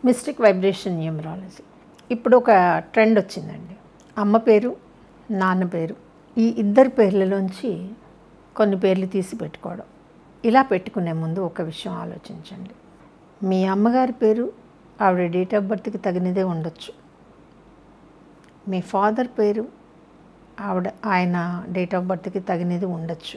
Mystic vibration numerology. ఇప్పుడు ఒక trend వచ్చిందండి. అమ్మ పేరు, నాన్న పేరు, ఈ ఇద్దరి పేర్లలోంచి కొన్ని పేర్లు తీసి పెట్టుకోవడం. ఇలా పెట్టుకునే ముందు ఒక విషయం ఆలోచించండి. మీ అమ్మగారి పేరు ఆవిడ డేట్ ఆఫ్ బర్త్కి తగినదే ఉండొచ్చు. మీ ఫాదర్ పేరు ఆయన డేట్ ఆఫ్ బర్త్కి తగినది ఉండొచ్చు.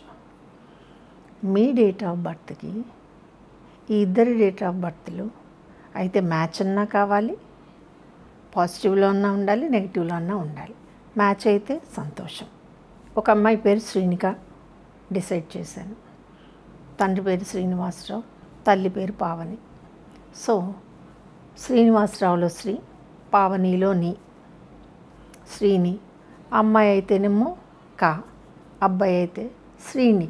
మీ డేట్ ఆఫ్ బర్త్కి ఈ ఇద్దరి డేట్ ఆఫ్ బర్త్లు అయితే మ్యాచ్ అన్నా కావాలి, పాజిటివ్లో అన్నా ఉండాలి, నెగిటివ్లో అన్నా ఉండాలి. మ్యాచ్ అయితే సంతోషం. ఒక అమ్మాయి పేరు శ్రీనిక డిసైడ్ చేశాను. తండ్రి పేరు శ్రీనివాసరావు, తల్లి పేరు పావని. సో శ్రీనివాసరావులో శ్రీ, పావనిలో నీ, శ్రీని. అమ్మాయి అయితేనేమో కా, అబ్బాయి అయితే శ్రీని.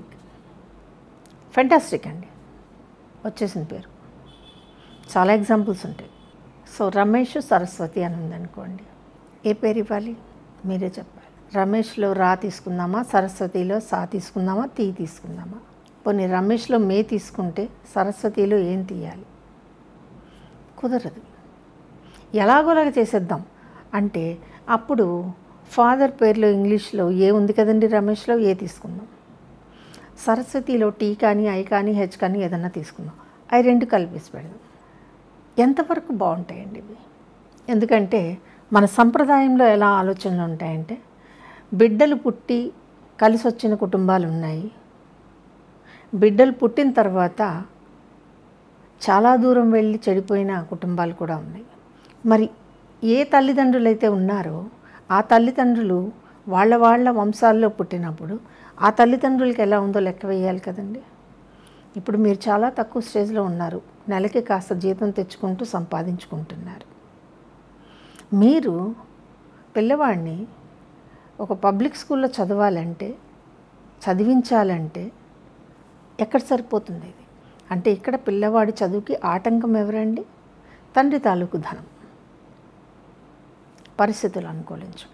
ఫెంటాస్టిక్ అండి, వచ్చేసిన పేరు. చాలా ఎగ్జాంపుల్స్ ఉంటాయి. సో రమేష్ సరస్వతి అని ఉందనుకోండి, ఏ పేరు ఇవ్వాలి మీరే చెప్పాలి. రమేష్లో రా తీసుకుందామా, సరస్వతిలో సా తీసుకుందామా, తీ తీసుకుందామా? పోనీ రమేష్లో మే తీసుకుంటే సరస్వతిలో ఏం తీయాలి? కుదరదు. ఎలాగోలాగా చేసేద్దాం అంటే అప్పుడు ఫాదర్ పేరులో ఇంగ్లీష్లో ఏ ఉంది కదండి, రమేష్లో ఏ తీసుకుందాం. సరస్వతిలో టీ కానీ, ఐ కానీ, హెచ్ కానీ ఏదన్నా తీసుకుందాం. అవి రెండు కలిపేసి పెడదాం. ఎంతవరకు బాగుంటాయండి ఇవి? ఎందుకంటే మన సంప్రదాయంలో ఎలా ఆలోచనలు ఉంటాయంటే, బిడ్డలు పుట్టి కలిసి వచ్చిన కుటుంబాలు ఉన్నాయి, బిడ్డలు పుట్టిన తర్వాత చాలా దూరం వెళ్ళి చెడిపోయిన కుటుంబాలు కూడా ఉన్నాయి. మరి ఏ తల్లిదండ్రులు అయితే ఉన్నారో ఆ తల్లిదండ్రులు వాళ్ళ వంశాల్లో పుట్టినప్పుడు ఆ తల్లిదండ్రులకి ఎలా ఉందో లెక్క వేయాలి కదండి. ఇప్పుడు మీరు చాలా తక్కువ స్టేజ్లో ఉన్నారు, నెలకి కాస్త జీతం తెచ్చుకుంటూ సంపాదించుకుంటున్నారు. మీరు పిల్లవాడిని ఒక పబ్లిక్ స్కూల్లో చదివించాలంటే ఎక్కడ సరిపోతుంది ఇది? అంటే ఇక్కడ పిల్లవాడి చదువుకి ఆటంకం ఎవరండి? తండ్రి తాలూకు ధనం, పరిస్థితులు అనుకూలించక.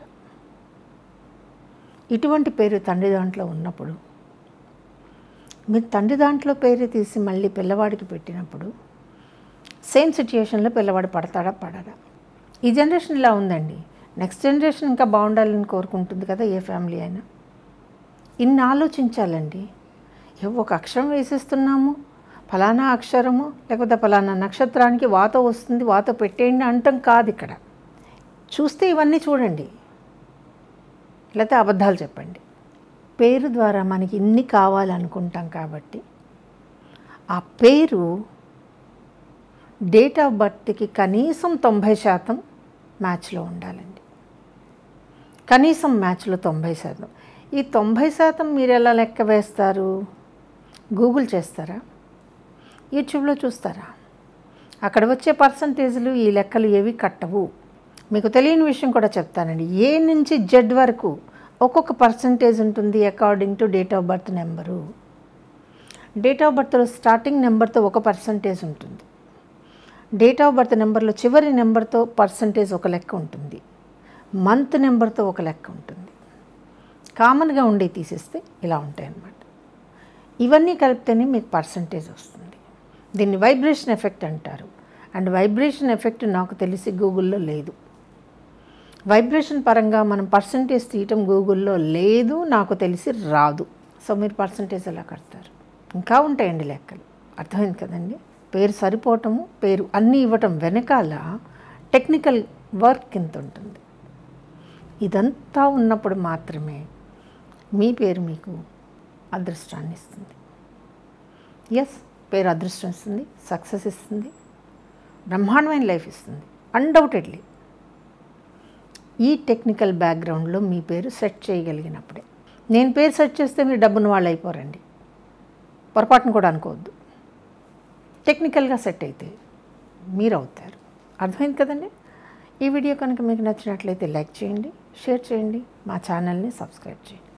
ఇటువంటి పేరు తండ్రి దాంట్లో ఉన్నప్పుడు మీరు తండ్రి దాంట్లో పేరు తీసి మళ్ళీ పిల్లవాడికి పెట్టినప్పుడు సేమ్ సిచ్యుయేషన్లో పిల్లవాడు పడతాడా పడడా? ఈ జనరేషన్ ఇలా ఉందండి. నెక్స్ట్ జనరేషన్ ఇంకా బాగుండాలని కోరుకుంటుంది కదా ఏ ఫ్యామిలీ అయినా. ఇన్ని ఆలోచించాలండి. ఒక అక్షరం వేసేస్తున్నాము, ఫలానా అక్షరము లేకపోతే ఫలానా నక్షత్రానికి వాత వస్తుంది, వాత పెట్టేయండి అంటాం కాదు. ఇక్కడ చూస్తే ఇవన్నీ చూడండి, లేకపోతే అబద్ధాలు చెప్పండి. పేరు ద్వారా మనకి ఇన్ని కావాలనుకుంటాం కాబట్టి ఆ పేరు డేట్ ఆఫ్ బర్త్కి కనీసం 90% మ్యాచ్లో ఉండాలండి. కనీసం మ్యాచ్లో 90%. ఈ 90% మీరు ఎలా లెక్క వేస్తారు? గూగుల్ చేస్తారా? యూట్యూబ్లో చూస్తారా? అక్కడ వచ్చే పర్సంటేజ్లు ఈ లెక్కలు ఏవి కట్టవు. మీకు తెలియని విషయం కూడా చెప్తానండి. ఏ నుంచి జెడ్ వరకు ఒక్కొక్క పర్సంటేజ్ ఉంటుంది according to date of birth number. Date of బర్త్లో స్టార్టింగ్ నెంబర్తో ఒక పర్సంటేజ్ ఉంటుంది, డేట్ ఆఫ్ బర్త్ నెంబర్లో చివరి నెంబర్తో పర్సంటేజ్ ఒక లెక్క ఉంటుంది, మంత్ నెంబర్తో ఒక లెక్క ఉంటుంది. కామన్గా ఉండే తీసేస్తే ఇలా ఉంటాయి అన్నమాట. ఇవన్నీ కలిపితేనే మీకు పర్సంటేజ్ వస్తుంది. దీన్ని వైబ్రేషన్ ఎఫెక్ట్ అంటారు. అండ్ వైబ్రేషన్ ఎఫెక్ట్ నాకు తెలిసి గూగుల్లో లేదు. వైబ్రేషన్ పరంగా మనం పర్సంటేజ్ తీయటం గూగుల్లో లేదు, నాకు తెలిసి రాదు. సో మీరు పర్సంటేజ్ ఎలా కడతారు? ఇంకా ఉంటాయండి లెక్కలు. అర్థమైంది కదండి. పేరు సరిపోవటము, పేరు అన్నీ ఇవ్వటం వెనకాల టెక్నికల్ వర్క్ ఎంత ఉంటుంది. ఇదంతా ఉన్నప్పుడు మాత్రమే మీ పేరు మీకు అదృష్టాన్ని ఇస్తుంది. ఎస్, పేరు అదృష్టం ఇస్తుంది, సక్సెస్ ఇస్తుంది, బ్రహ్మాండమైన లైఫ్ ఇస్తుంది అన్డౌటెడ్లీ. ఈ టెక్నికల్ బ్యాక్గ్రౌండ్లో మీ పేరు సెట్ చేయగలిగినప్పుడే. నేను పేరు సెట్ చేస్తే మీరు డబ్బున్న వాళ్ళు అయిపోరండి, పొరపాటును కూడా అనుకోవద్దు. టెక్నికల్గా సెట్ అయితే మీరు అవుతారు. అర్థమైంది కదండి. ఈ వీడియో కనుక మీకు నచ్చినట్లయితే లైక్ చేయండి, షేర్ చేయండి, మా ఛానల్ని సబ్స్క్రైబ్ చేయండి.